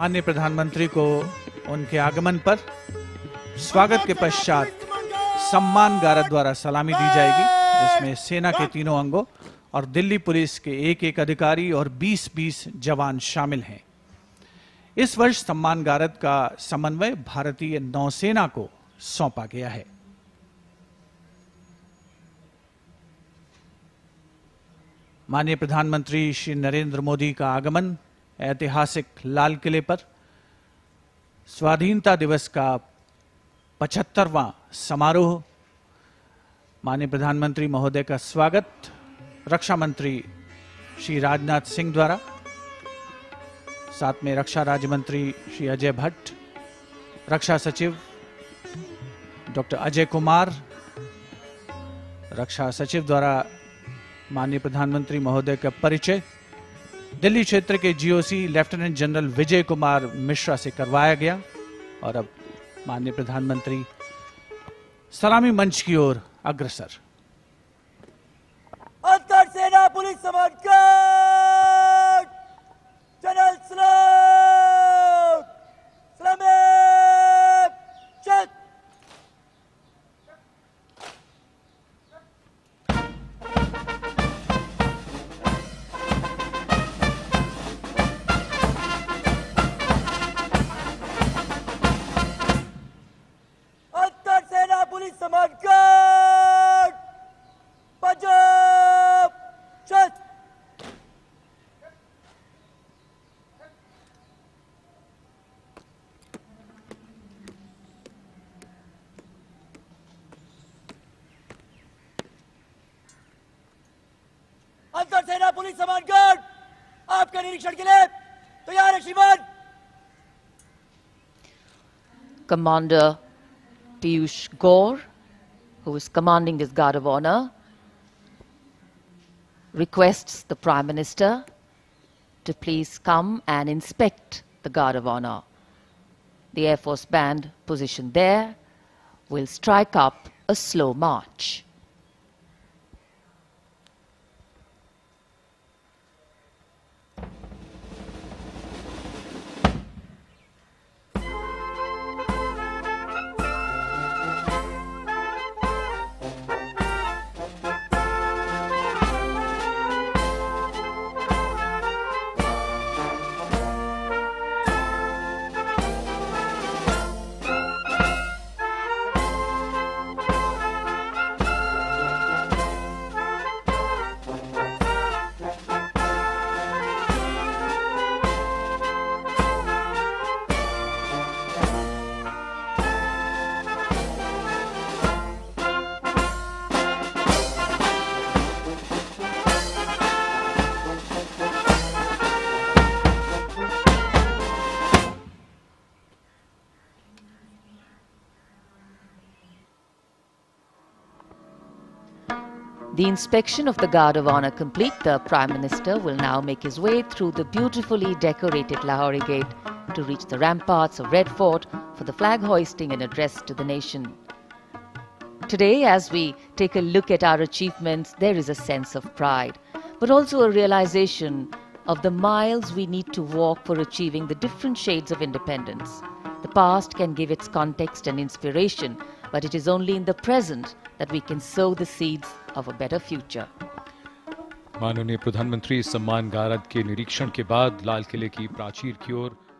माननीय प्रधानमंत्री को उनके आगमन पर स्वागत के पश्चात सम्मान गारद द्वारा सलामी दी जाएगी, जिसमें सेना के तीनों अंगों और दिल्ली पुलिस के एक अधिकारी और 20-20 जवान शामिल हैं। इस वर्ष सम्मान गारद का समन्वय भारतीय नौसेना को सौंपा गया है। माननीय प्रधानमंत्री श्री नरेंद्र मोदी का आगमन ऐतिहासिक लाल किले पर स्वाधीनता दिवस का 75वां समारोह, माननीय प्रधानमंत्री महोदय का स्वागत रक्षा मंत्री श्री राजनाथ सिंह द्वारा, साथ में रक्षा राज्य मंत्री श्री अजय भट्ट, रक्षा सचिव डॉक्टर अजय कुमार, रक्षा सचिव द्वारा माननीय प्रधानमंत्री महोदय का परिचय दिल्ली क्षेत्र के GOC lieutenant general Vijay Kumar Mishra से करवाया गया। और अब माननीय प्रधानमंत्री सलामी मंच की ओर अग्रसर। अंतर सेना पुलिस सम्मान गार्ड जनरल सलाम सलाम चेक। पुलिस सम्मान गार्ड पंजाब चेक। अंतर सेना पुलिस सम्मान गार्ड आपके निरीक्षण के लिए तैयार है श्रीमान। Commander Piyush Gore, who is commanding this Guard of Honor, requests the Prime Minister to please come and inspect the Guard of Honor. The Air Force Band positioned there will strike up a slow march. The inspection of the Guard of Honor complete, the Prime Minister will now make his way through the beautifully decorated Lahori Gate to reach the ramparts of Red Fort for the flag hoisting and address to the nation. Today, as we take a look at our achievements, there is a sense of pride, but also a realization of the miles we need to walk for achieving the different shades of independence. The past can give its context and inspiration, but it is only in the present that we can sow the seeds of a better future. माननीय प्रधानमंत्री सम्मान गारद के निरीक्षण के बाद लाल किले की प्राचीर की ओर